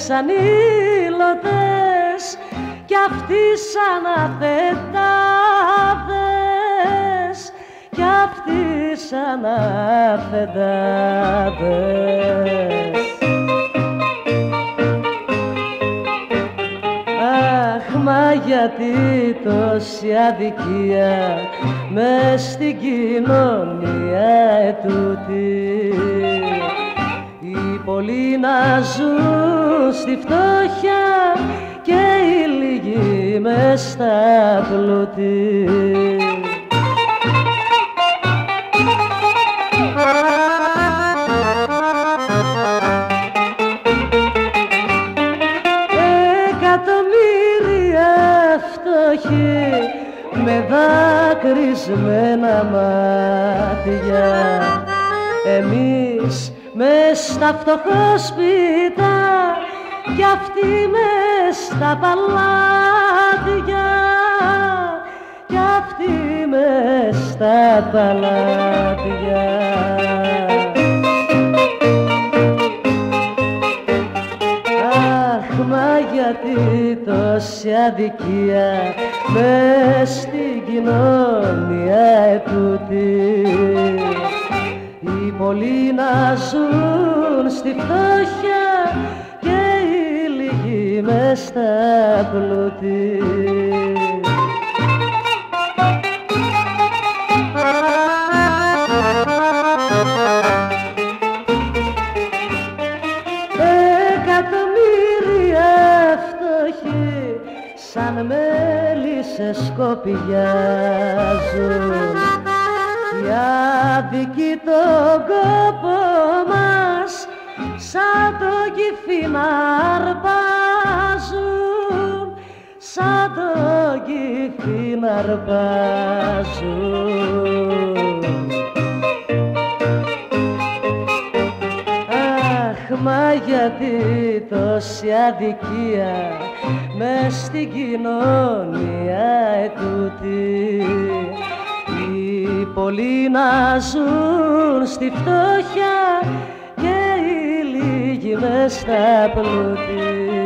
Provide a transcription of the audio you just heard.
σαν ήλωτες κι αυτοί σαν αφεντάδες, κι αυτοί σαν αφεντάδες. Αχ, μα γιατί τόση αδικία μες στην κοινωνία ετούτη, οι πολλοί να ζουν στη φτώχεια και οι λίγοι μες στα πλούτη. Εκατομμύρια φτωχοί με δάκρυσμένα μάτια, εμείς μες στα φτωχόσπιτα κι αυτοί μες στα παλάτια, κι αυτοί μες στα παλάτια. Αχ, μα γιατί τόση αδικία μες στην κοινωνία ετούτη, οι πολλοί να ζουν στη φτώχεια και οι λίγοι μες στα πλούτη. Εκατομμύρια φτωχοί σαν μέλισσες σκοπιάζουν, οι άδικοι τον κόπο μας σαν το κυφί να αρπάζουν, σαν το κυφί να αρπάζουν. Αχ, μα γιατί τόση αδικία μες στην κοινωνία ετούτη, οι πολλοί να ζουν στη φτώχεια και οι λίγοι μες στα πλούτη.